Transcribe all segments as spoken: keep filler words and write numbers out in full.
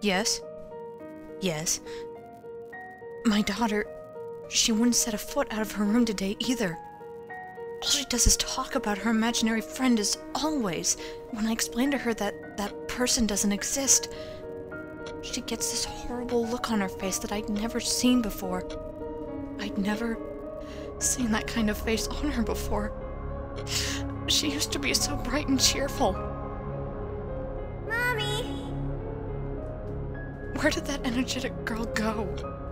Yes? Yes. My daughter, she wouldn't set a foot out of her room today either. All she does is talk about her imaginary friend as always. When I explain to her that that person doesn't exist, she gets this horrible look on her face that I'd never seen before. I'd never seen that kind of face on her before. She used to be so bright and cheerful. Mommy! Where did that energetic girl go?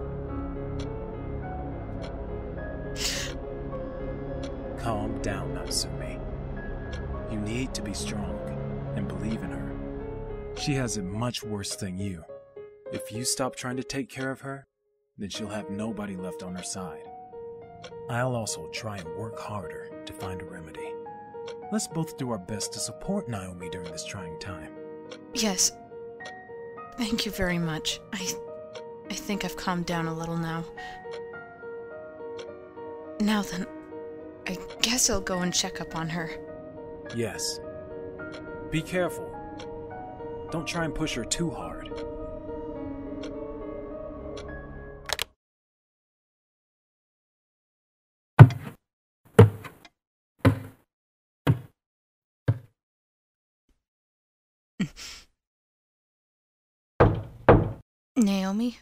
Calm down, Natsumi. You need to be strong and believe in her. She has it much worse than you. If you stop trying to take care of her, then she'll have nobody left on her side. I'll also try and work harder to find a remedy. Let's both do our best to support Naomi during this trying time. Yes. Thank you very much. I... I think I've calmed down a little now. Now then, I guess I'll go and check up on her. Yes. Be careful. Don't try and push her too hard. Naomi?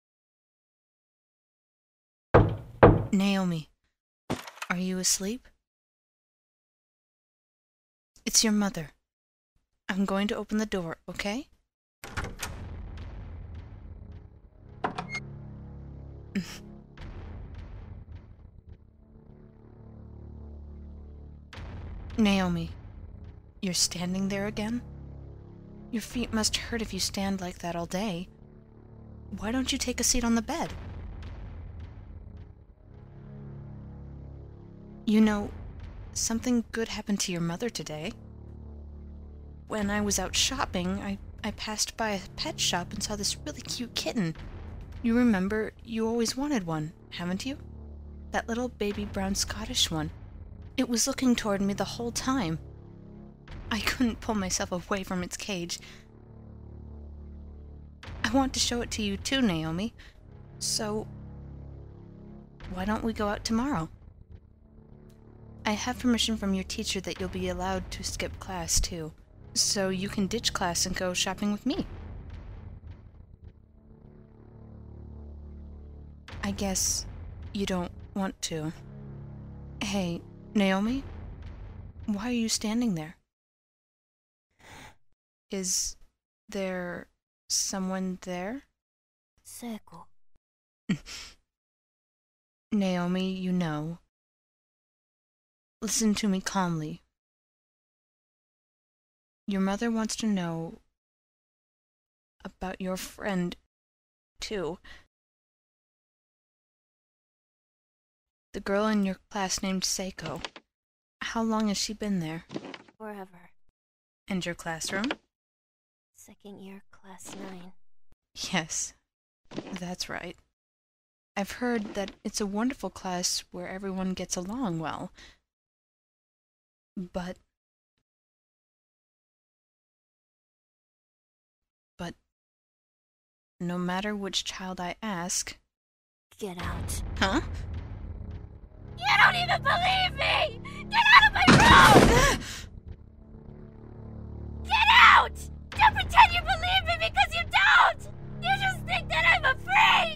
Naomi, are you asleep? It's your mother. I'm going to open the door, okay? Naomi, you're standing there again? Your feet must hurt if you stand like that all day. Why don't you take a seat on the bed? You know, something good happened to your mother today. When I was out shopping, I, I passed by a pet shop and saw this really cute kitten. You remember, you always wanted one, haven't you? That little baby brown Scottish one. It was looking toward me the whole time. I couldn't pull myself away from its cage. I want to show it to you too, Naomi. So, why don't we go out tomorrow? I have permission from your teacher that you'll be allowed to skip class too, so you can ditch class and go shopping with me. I guess you don't want to. Hey, Naomi? Why are you standing there? Is there someone there? Seiko. Naomi, you know. Listen to me calmly. Your mother wants to know about your friend, too. The girl in your class named Seiko. How long has she been there? Forever. And your classroom? Second year, class nine. Yes, that's right. I've heard that it's a wonderful class where everyone gets along well. But... But... no matter which child I ask... Get out. Huh? You don't even believe me! Get out of my room! Get out! Don't pretend you believe me because you don't! You just think that I'm a freak!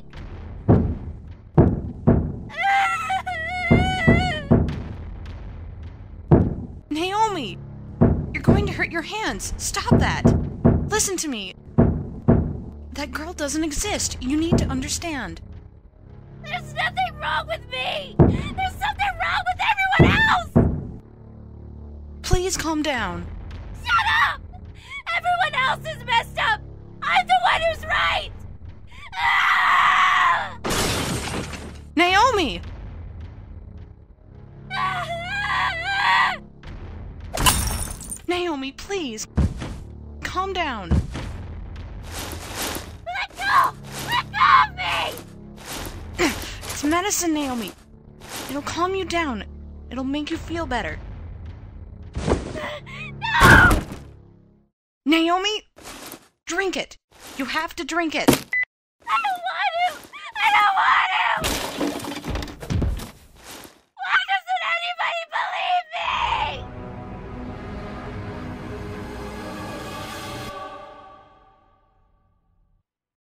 Naomi! You're going to hurt your hands! Stop that! Listen to me! That girl doesn't exist. You need to understand. There's nothing wrong with me! There's something wrong with everyone else! Please calm down. Shut up! Everyone else is messed up! I'm the one who's right! Ah! Naomi! Ah! Naomi, please! Calm down. Let go! Let go of me! It's medicine, Naomi. It'll calm you down. It'll make you feel better. No! Naomi, drink it. You have to drink it.